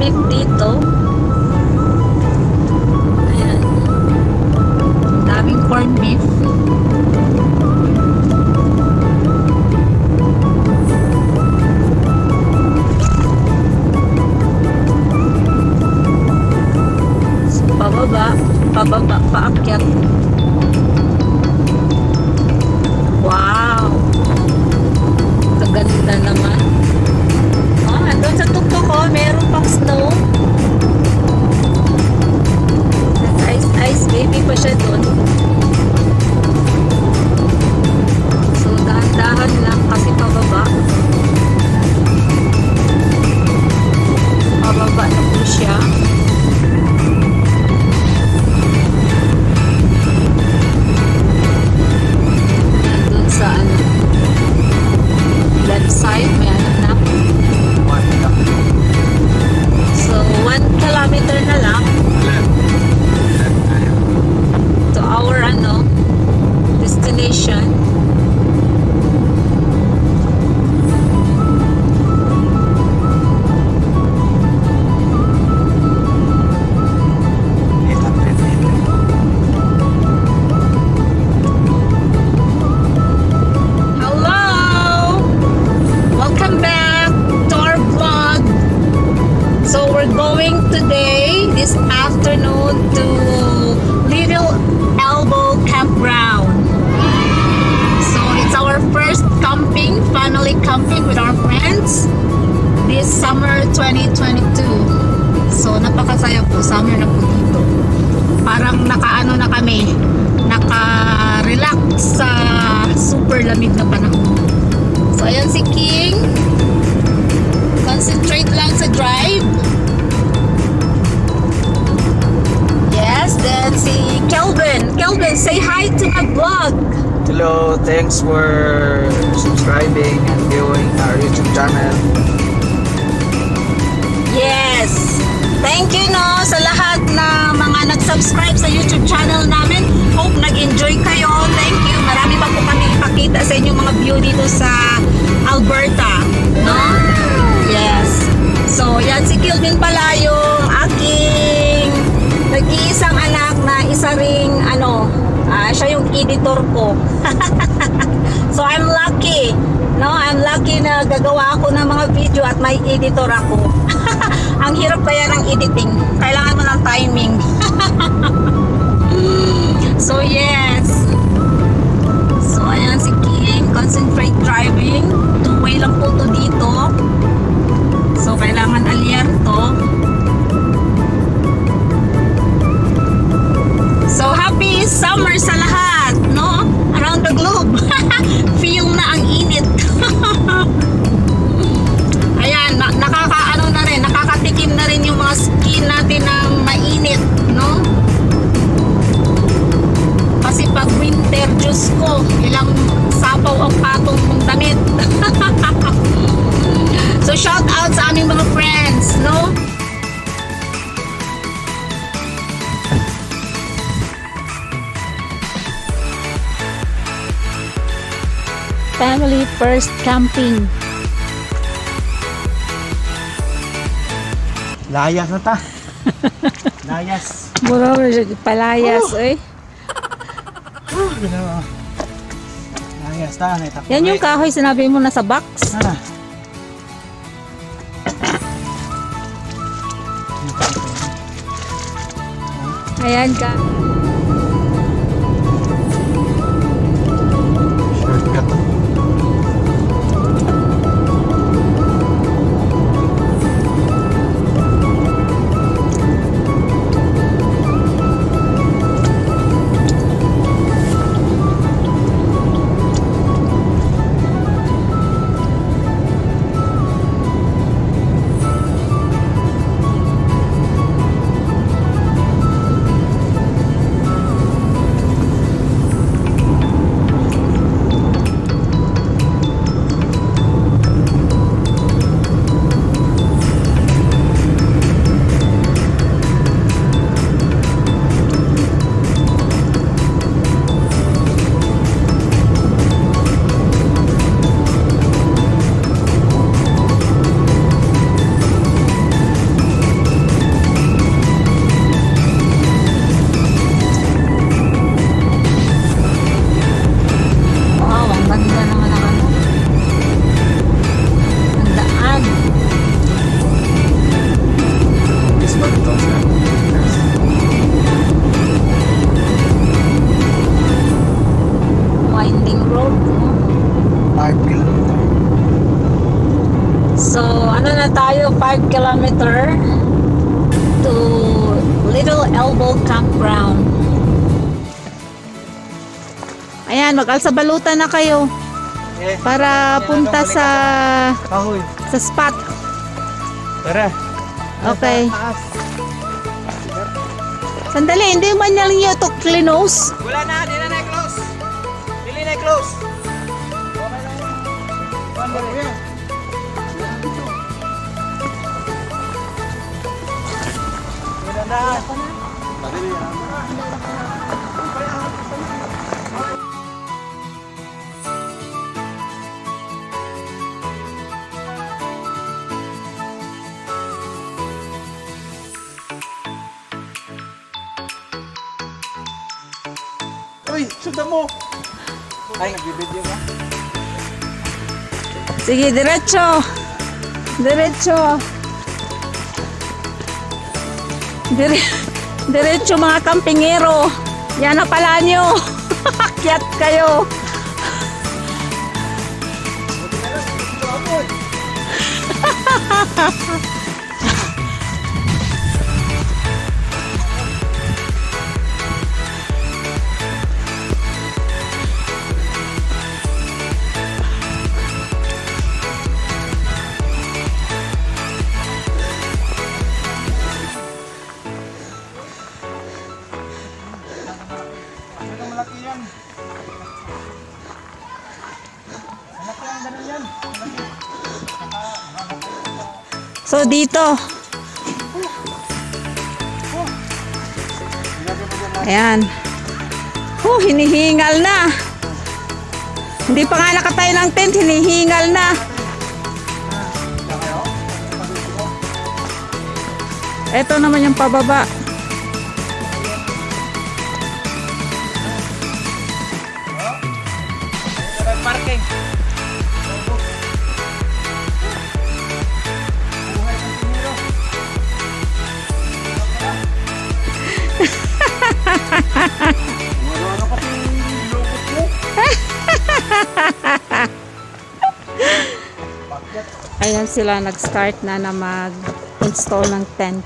beef dito. Ayan. Daming corned beef. So, pababa, paakyat. Wow! Kaganda naman. Oh, andun sa tuktok ko, meron pang snow. Ice baby pa siya dun. So, dahan-dahan lang kasi pababa. Pababa na po siya. Andun sa ano, left side, may ano na. So, 1 kilometer na lang to our ano, destination. This afternoon to Little Elbow Campground. So it's our first camping, family camping with our friends this summer 2022. So napakasaya po, summer na po dito. Parang nakaano na kami, naka-relax sa super lamig na panahon. So ayan si King, concentrate lang sa drive. Yes, then si Kelvin. Kelvin, say hi to my vlog. Hello, thanks for subscribing and viewing our YouTube channel. Yes, thank you no sa lahat na mga nag-subscribe sa YouTube channel namin. Hope nag-enjoy kayo. Thank you. Marami pa po kami ipakita sa inyong mga view dito sa Alberta, no? Yes. So, yan si Kelvin pala yung aking nag-iisang anak na isa ring ano, siya yung editor ko. So I'm lucky, no? I'm lucky na gagawa ako ng mga video at may editor ako. Ang hirap kaya ng editing. Kailangan mo ng timing. So yes. So ayan si King, concentrate driving. Two-way lang po to dito. So kailangan alerto. So happy summer sa lahat, no? Around the globe. Feel na ang init. Ayan, nakakaano na rin, nakakatikim na rin yung mga skin natin na mainit, no? Kasi pag winter, Diyos ko, ilang sapaw ang patong mong damit. So shout out sa aming mga friends, no? Family first camping. Layas na ta. Layas. Mura mo siya palayas, eh. Layas ta. Yan yung kahoy sinabi mo na sa box. Ayan ka. So, ano na tayo? 5 kilometer to Little Elbow Campground. Ayan, mag-alsabalutan na kayo para punta sa spot. Tara. Okay. Sandali, hindi man niya niyo to close. Wala na, di na na-close. Dili na-close. Wala na. Uy, suda mo. Ay, nag-video ka? Sige, diretso. Diretso. Diretso mga kampingero. Yan na pala nyo. Akyat kayo. So dito. Ayan. Hinihingal na. Hindi pa nga nakatayo ng tent, hinihingal na. Ito naman yung pababa. Parking. Ayan sila, nag-start na mag-install ng tent.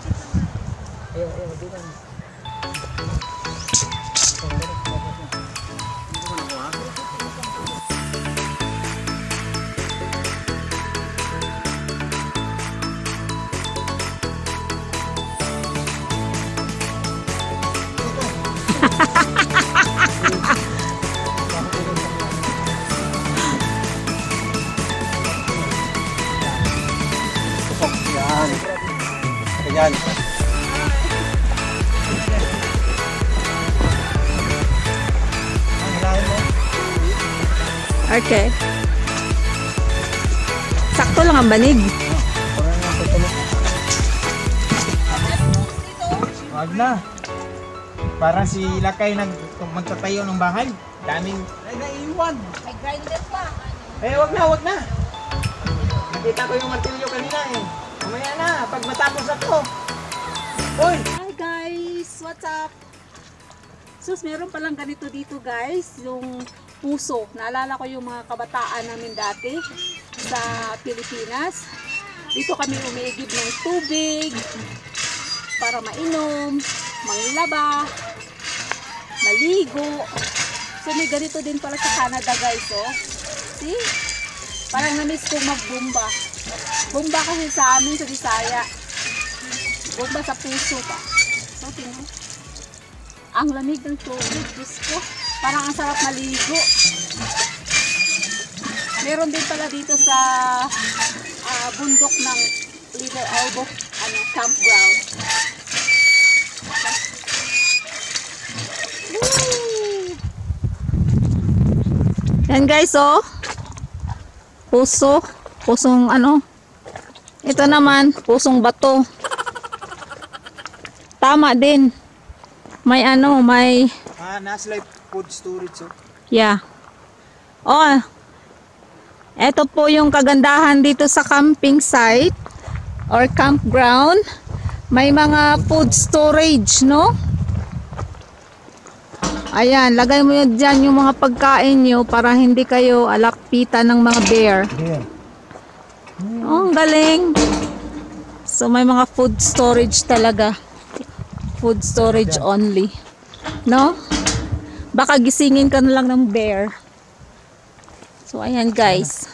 Yan. Okay. Sakto lang ang banig. Wag na. Parang si Lakay magtatayo ng bahay. Daming naiiwan. May grinder pa. Wag na, wag na. Nakita ko yung martilyo kanina eh. Mamaya na, pag matapos ako. Hoy! Hi guys! What's up? Sus, meron palang ganito dito guys. Yung puso. Naalala ko yung mga kabataan namin dati sa Pilipinas. Dito kami umiigib ng tubig para mainom, manglaba, maligo. So may ganito din pala sa Canada guys, oh. See? Parang na-miss kong magbumba. Bumba kasi sa amin sa Bisaya. Bumba sa puso pa. So tingnan. Ang lamig ng tubig, Diyos ko. Parang ang sarap maligo. Meron din pala dito sa bundok ng Little Elbow campground. Woo! Yan guys, oh. Puso. Pusong ano. Ito naman, pusong bato. Tama din. May ano, may... nasa like food storage, oh. Yeah. Oh. Ito po yung kagandahan dito sa camping site or campground. May mga food storage, no? Ayan, lagay mo yun dyan yung mga pagkain nyo para hindi kayo alakpitan ng mga bear. Yeah. Oh, ang galing. So may mga food storage talaga. Food storage only. No? Baka gisingin ka na lang ng bear. So ayan guys.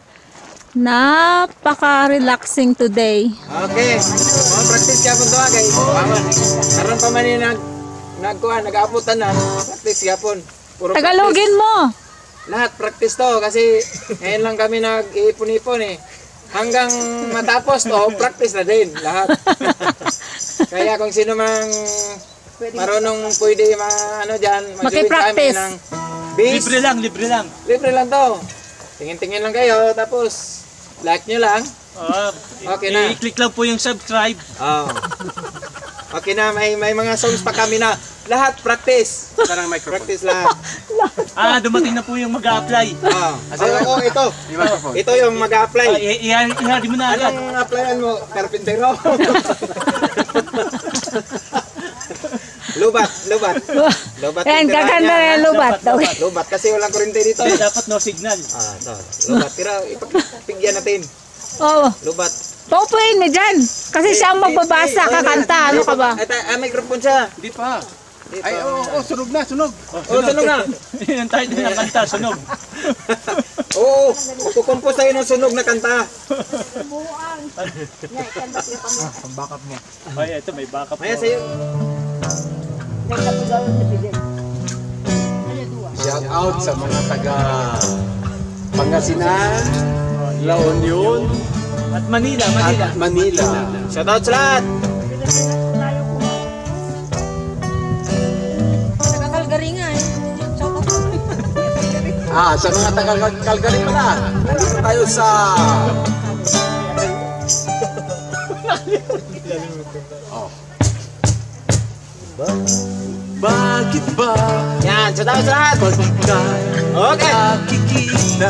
Napaka-relaxing today. Okay. Mga practice ka po ito guys. Karoon pa man yung nag-aaputan na. Practice ka po. Puro Tagalogin mo. Lahat practice to kasi ngayon lang kami nag-iipon-ipon eh. Hanggang matapos to, practice na din lahat. Kaya kung sino mang marunong pwede ano dyan, mag-join kami ng base. Libre lang. Libre lang to. Tingin-tingin lang kayo, tapos like nyo lang. Okay na. I-click lang po yung subscribe. Okay na, may mga songs pa kami na lahat practice. Parang microphone. Practice lahat. Dumating na po yung mag-a-apply. Ito. Ito yung mag-a-apply. Ihari mo na agad. Anong applyan mo? Carpintero? Lubat. Ayan, gaganda na yung lubat. Lubat kasi walang kurente dito. Dapat no signal. Lubat. Pero ipagpigyan natin. Oo. Lubat. Paupuin mo dyan. Kasi siya ang magbabasa, kakanta. Ano ka ba? Microphone siya. Hindi pa. Ay, sunog na. Sunog na. Yan tayo din ang kanta, sunog. Oo, magkukompose tayo ng sunog na kanta. Ang backup mo. Ay, ito may backup mo. Maya sa'yo. Shout out sa mga taga Pangasinan, La Union, At Manila. at Manila. Shout out sa lahat. Nakakalgari nga eh. Sa mga taga Calgary pala. Nandito tayo sa Bakit ba Yan, shout out sa lahat. pagkay Okay. nakikita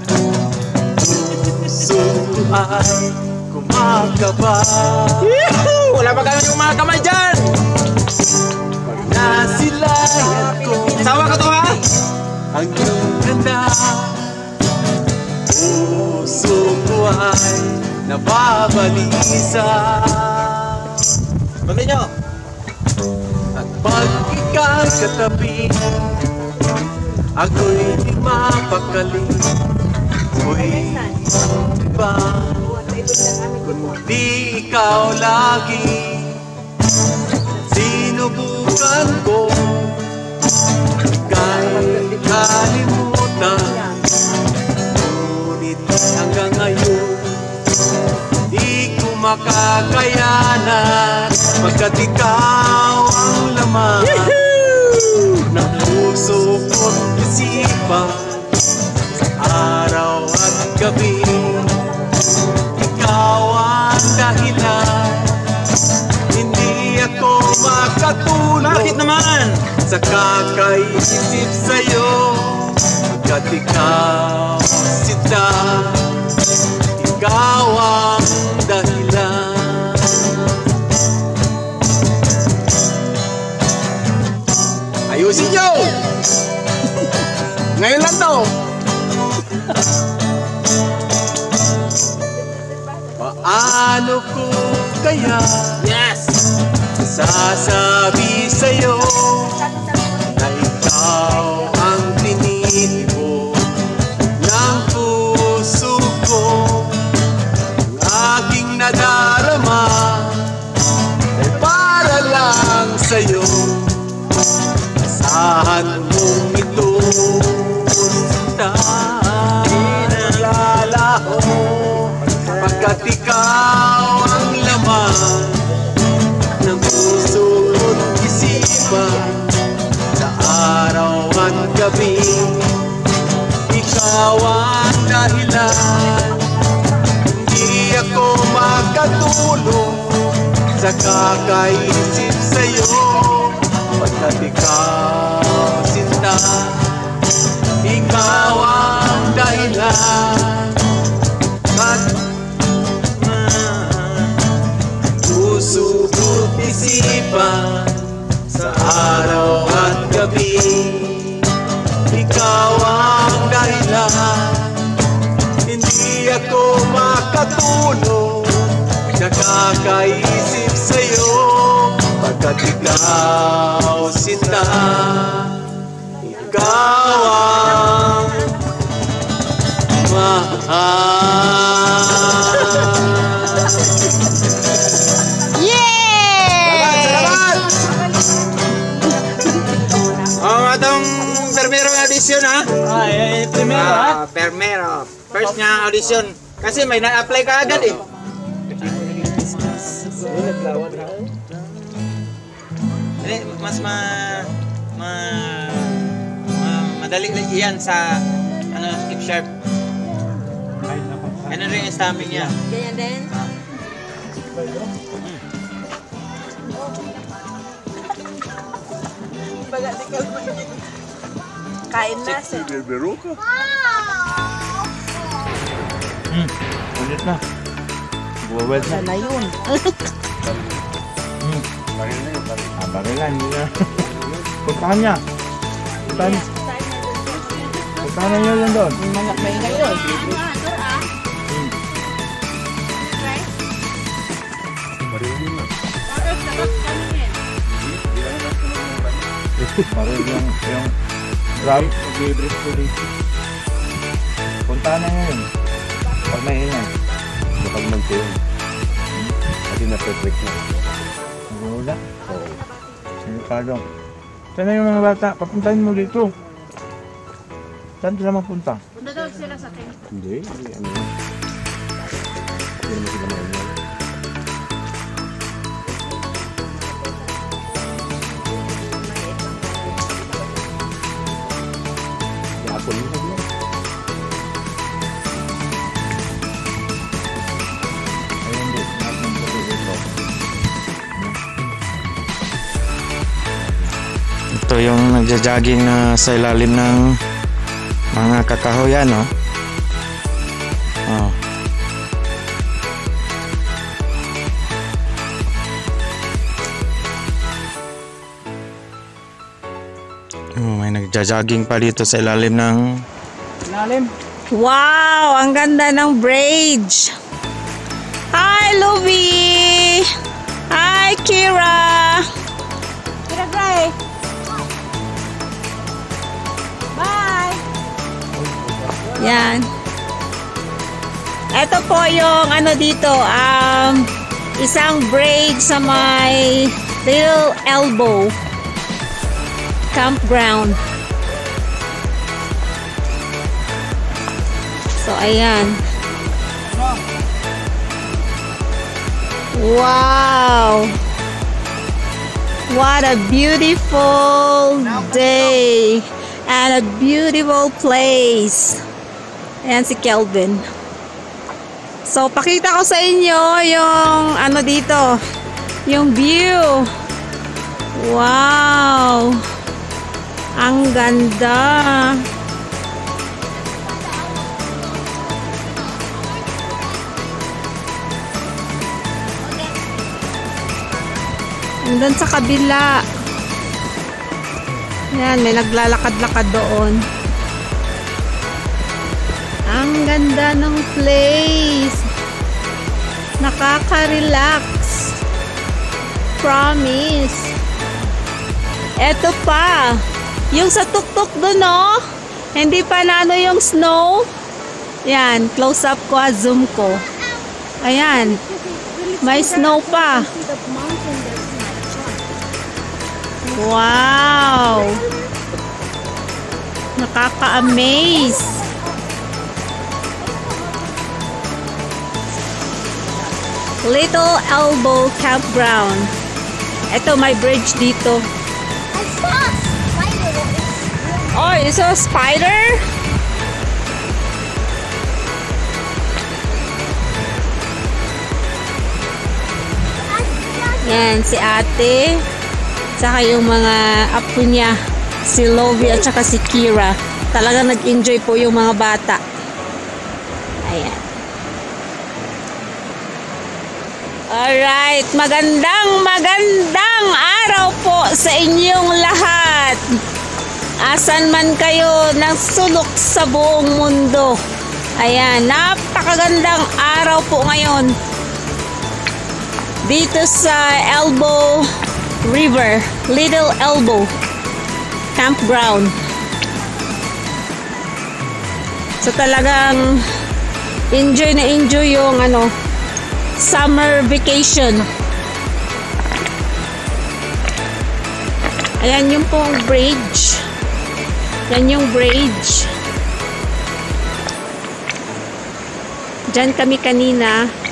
puso ay kumakaba? Wala pa kami yung mga kamay dyan. Pag nasilayan ko Sawa ka to ha? ang iyong ganda, puso ko ay nababalisa. Bagi nyo. At pag ika'y katabi, ako'y di mapakali. Uy, ba, kundi ikaw lagi. Sinubukan ko kahit kalimutan, ngunit hanggang ngayon di ko makakayanan, pagkat ikaw ang laman ng puso ko't isipan. Sa araw at gabi, ikaw ang dahilan. Hindi ako makatulog. Bakit naman? Sa kakaisip sa'yo, pagkat ikaw sinta, ikaw ang dahilan. Ayusin nyo! Ngayon lang to! Paano ko kaya Yes. sasabi sa'yo na ikaw ang tinitibok ng puso ko? Ang aking nadarama ay para lang sa'yo. Asahan mong ito sinta, inalalaho, pagkat ikaw ang laman ng puso at isipan. Sa araw at gabi, ikaw ang dahilan. Hindi ako makatulog sa kakaisip sa'yo, pagkat ikaw sinta, ikaw ang dahilan. At puso ko't isipan, sa araw at gabi, ikaw ang dahilan. Hindi ako makatulong, nakakaisip sa'yo, pagkat ikaw sinta, ikaw ang mahal. Salamat! Atong permero nga audition ha? Primero Permero. First nga audition. Kasi may na-apply ka agad eh. Mas madali yan sa F sharp. Ano rin yung stamming niya. Ganyan din. Kain na siya. Ulit na. Buwawet na. Na yun. Barilan, hindi na. Puntahan niya. Puntahan niya lang doon. May ngayon. Parang yung grab. Puntahan na yun. Pag may inan. Bakal mag-tail. Kasi na-perfect na. Wala? Oo. Sinikado. Saan na yung mga bata? Papuntahin mo dito. Saan sila mapunta? Punta daw sila sa akin. Hindi. Ano yun? Hindi naman sila maunyan. Yapon mo sa diyan. Ayun din. Napunta dito. Ito yung nagja-jogging na sa ilalim ng mga kakahoyan, no? Oh. May nagja-jogging pa dito sa ilalim ng Wow! Ang ganda ng bridge! Hi, Luby! Hi, Kira! Kira Gray! Bye! Yan. Ito po yung ano dito, isang braid sa may Little Elbow Campground. So, ayan. Wow! What a beautiful day and a beautiful place. Ayan si Kelvin. So, pakita ko sa inyo yung ano dito, yung view. Wow! Ang ganda. Doon sa kabila. Yan, may naglalakad-lakad doon. Ang ganda ng place. Nakaka-relax. Promise. Eto pa. Yung sa tuktok doon, no? Hindi pa na ano yung snow. Yan, close up ko, zoom ko. Ayan. May snow pa. Wow! Nakaka-amaze! Little Elbow Campground. Ito, may bridge dito. I saw a spider. Oh, you saw a spider? Yan, si ate. Saka yung mga apo niya, si Lovie at saka si Kira. Talagang nag-enjoy po yung mga bata. Ayan. Alright, magandang araw po sa inyong lahat. Asan man kayo ng sulok sa buong mundo. Ayan, napakagandang araw po ngayon dito sa Elbow River, Little Elbow Campground. So talagang enjoy na enjoy yung summer vacation. Ayan yung pong bridge. Yan yung bridge. Diyan kami kanina